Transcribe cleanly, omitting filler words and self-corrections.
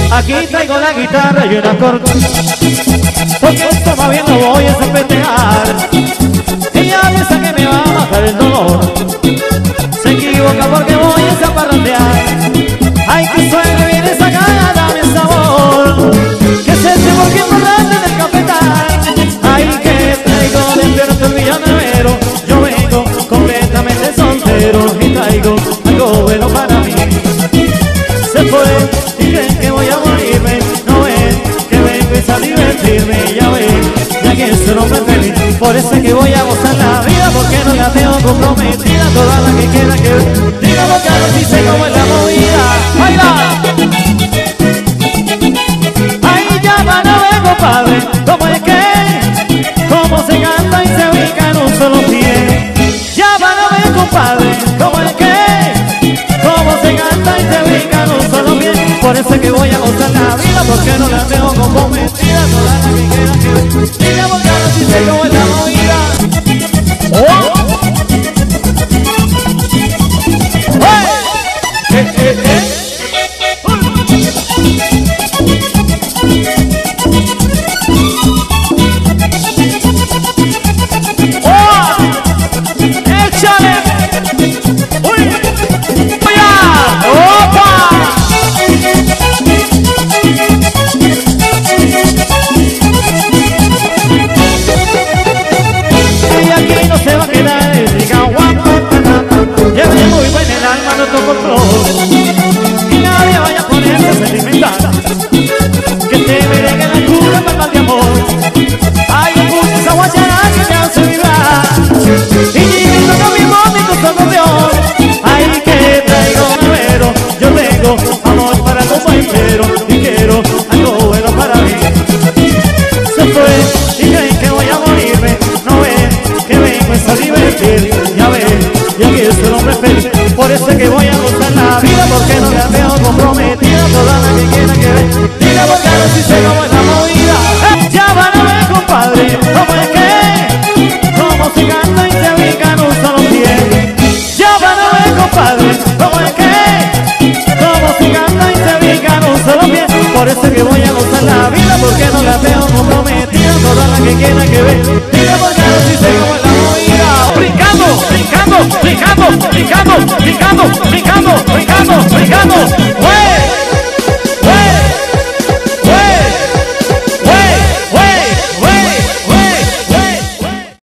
Aquí traigo la guitarra y una corta, porque esto más bien no voy a zapatear. Ella piensa que me va a bajar el dolor, se equivoca porque voy a zaparrandear. Ay, que suene bien esa cara, dame sabor, que se esté volviendo grande del cafetal. Ay, que traigo despierto el villanavero, yo vengo completamente soltero y traigo algo bueno para mí. Se fue y creen que voy a morirme, no ven que vengo a divertirme. Ya ven, ya que es un hombre feliz, por eso es que voy a gozar la vida, porque no la tengo comprometida. Toda la que quiera que diga porque ahora sí sé cómo es la movida. ¡Ahí va! ¡Ay, ya van a ver, compadre! ¿Cómo es que? ¿Cómo se canta y se ubica en un solo pie? Ya van a ver, compadre, ¿cómo es que? ¿Cómo se canta y se ubica en un solo pie? Por eso es que voy a gozar la vida, porque no la tengo comprometida. Toda la que quiera que diga porque ahora sí sé cómo es la movida. ¡Oh! Y nadie vaya a ponerse sentimental, que te meregue la cura para el mal de amor. Ay, escucha esa guachara que me hace vibrar, y llegando con mi momento acordeón. Ay, que traigo nevero, yo tengo amor para el mundo entero, y quiero algo bueno para mí. Se fue y creen que voy a morirme, no ven que vengo a divertir. Ya ven, y aquí es el hombre feliz, por eso es que voy a gozar la vida, porque no la tengo comprometida. Toda la que quiera que ve, diga porque ahora sí sé cómo es la movida. Ya van a ver, compadre, cómo es que, cómo se canta y se ubica en un solo pie. Ya van a ver, compadre, cómo es que, cómo se canta y se ubica en un solo pie. Por eso es que voy a gozar la vida, porque no la tengo comprometida. Toda la que quiera que ve, diga porque ahora sí sé cómo es la movida. Brincando, brincando, brincando, brincando, brincando, brincando, brincando, brincando.